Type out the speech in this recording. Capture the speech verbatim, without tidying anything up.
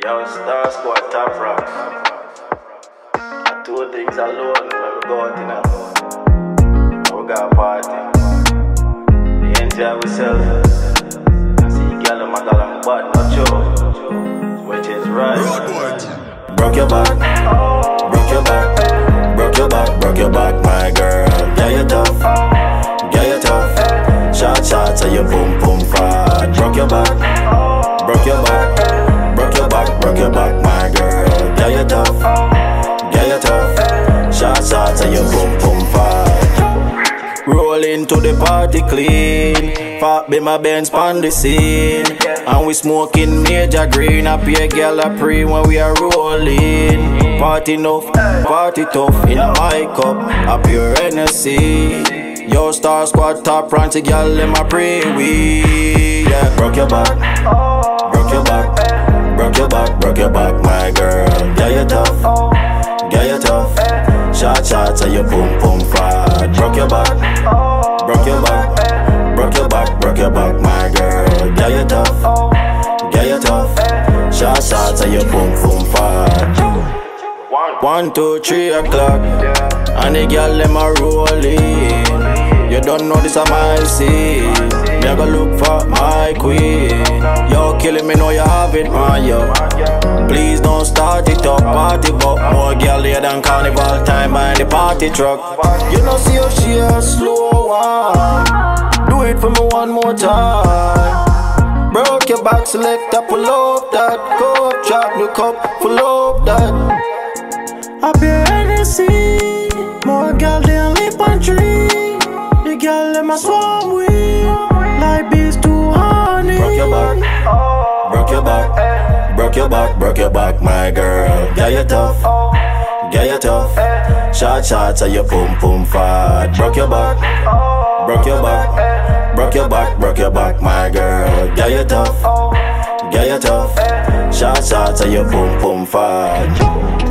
Yo, Star Squad, top rock. I two things alone when we go out in a we got a party. We enjoy ourselves. I see girl in my galang, but not you. Which is right. Broke your back, broke your back, broke your back, broke your back, my girl. Yeah, you tough, yeah, you tough. Shot, shots, and you boom, boom, fat. Broke your back, broke your back, broke your back, broke your back, my girl. Yeah, you tough, yeah, you tough. Shot, shots, and you boom, boom, fat. Roll into the party clean. Fat be my Benz pon the scene. And we smoking major green. I pay a girl a pre when we are rolling. Party enough, party tough. In my cup, a pure Hennessy. Yo, Star Squad top ranch, girl in my pre-wee. Yeah, broke your back, broke your back, broke your back, broke your back, my girl. Yeah, you tough, yeah, you tough. Shot, shots, and you boom, boom, fat. Broke your back, broke your back, broke your back, broke your back, my girl. Yeah, you tough, yeah, you tough. Shot, shots, and you boom, boom, fat. One, two, three o'clock, and the girl them a rolling. You don't know this a my scene. Me a go look for my queen. Yo, killing me, know you have it, man, yo. Please don't start it up, party but more girl here than carnival time behind the party truck. You know see how she a slow one. Do it for me one more time. Broke your back, select up, pull up that cup, drop the cup, full up that. I be Hennessy, more girl than lip and tree. The girl in my swarm with, like bees to honey. Broke your back, broke your back, broke your back, broke your back, my girl. Yeah, you tough, yeah, you tough. Shot, shots, and you boom, boom, fat. Broke your back, broke your back, broke your back, broke your back, my girl. Yeah, you tough, yeah, you tough. Shot, shots, and you boom, boom, fat.